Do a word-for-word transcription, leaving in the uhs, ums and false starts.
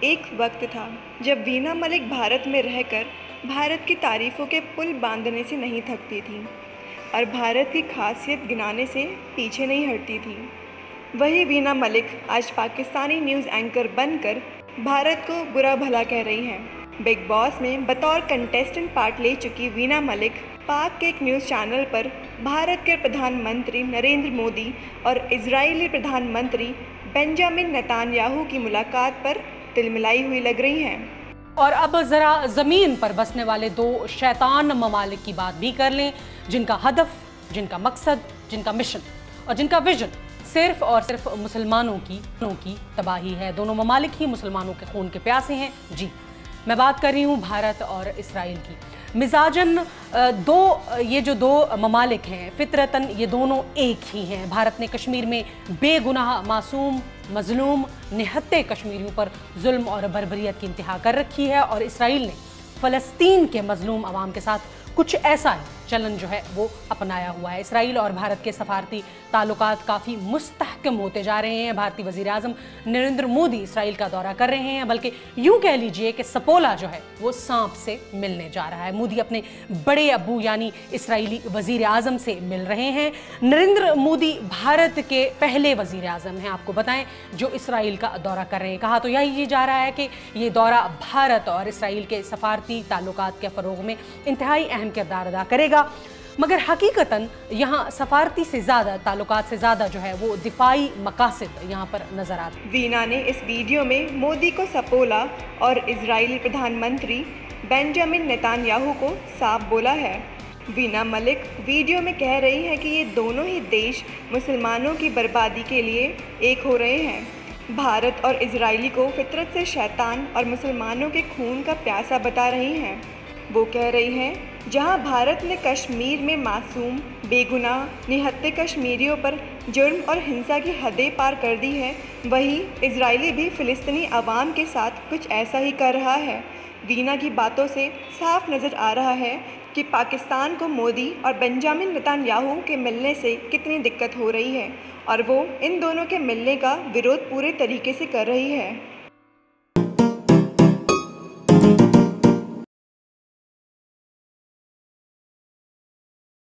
एक वक्त था जब वीना मलिक भारत में रहकर भारत की तारीफ़ों के पुल बांधने से नहीं थकती थी और भारत की खासियत गिनाने से पीछे नहीं हटती थी। वही वीना मलिक आज पाकिस्तानी न्यूज़ एंकर बनकर भारत को बुरा भला कह रही हैं। बिग बॉस में बतौर कंटेस्टेंट पार्ट ले चुकी वीना मलिक पाक के एक न्यूज़ चैनल पर भारत के प्रधानमंत्री नरेंद्र मोदी और इजरायली प्रधानमंत्री बेंजामिन नेतान्याहू की मुलाकात पर तिलमिलाई हुई लग रही हैं। और अब ज़रा ज़मीन पर बसने वाले दो शैतान ममालिक की बात भी कर लें, जिनका हदफ, जिनका मकसद, जिनका मिशन और जिनका विजन सिर्फ और सिर्फ मुसलमानों की की तबाही है। दोनों ममालिक ही मुसलमानों के खून के प्यासे हैं। जी, मैं बात कर रही हूँ भारत और इसराइल की। मिजाजन दो ये जो दो ममालिक हैं, फितरतन ये दोनों एक ही हैं। भारत ने कश्मीर में बेगुनाह मासूम मजलूम निहत्ते कश्मीरियों पर जुल्म और बर्बरियत की इंतहा कर रखी है और इसराइल ने फ़लस्तीन के मजलूम अवाम के साथ कुछ ऐसा ही चलन जो है वो अपनाया हुआ है। इसराइल और भारत के सफारती ताल्लुकात काफ़ी मुस्तहकम होते जा रहे हैं। भारतीय वज़ीर आज़म नरेंद्र मोदी इसराइल का दौरा कर रहे हैं, बल्कि यूं कह लीजिए कि सपोला जो है वो सांप से मिलने जा रहा है। मोदी अपने बड़े अब्बू यानी इसराइली वज़ीर आज़म से मिल रहे हैं। नरेंद्र मोदी भारत के पहले वज़ीर आज़म हैं, आपको बताएं, जो इसराइल का दौरा कर रहे हैं। कहा तो यही जा रहा है कि ये दौरा भारत और इसराइल के सफारती ताल्लुकात के फ़रोग़ में इंतहाई अहम किरदार अदा करेगा। मगर हकीकतन यहाँ सफारती से ज़्यादा ताल्लुकात से ज़्यादा जो है वो दिफाई मकासद यहाँ पर नज़र आते। वीना ने इस वीडियो में मोदी को सपोला और इजरायली प्रधानमंत्री बेंजामिन नेतान्याहू को साफ बोला है। वीना मलिक वीडियो में कह रही है कि ये दोनों ही देश मुसलमानों की बर्बादी के लिए एक हो रहे हैं। भारत और इजरायली को फितरत से शैतान और मुसलमानों के खून का प्यासा बता रही हैं। वो कह रही हैं, जहां भारत ने कश्मीर में मासूम बेगुनाह निहत्ते कश्मीरियों पर जुर्म और हिंसा की हदें पार कर दी है, वहीं इजरायली भी फ़िलिस्तीनी अवाम के साथ कुछ ऐसा ही कर रहा है। वीना की बातों से साफ नज़र आ रहा है कि पाकिस्तान को मोदी और बेंजामिन नेतान्याहू के मिलने से कितनी दिक्कत हो रही है और वो इन दोनों के मिलने का विरोध पूरे तरीके से कर रही है।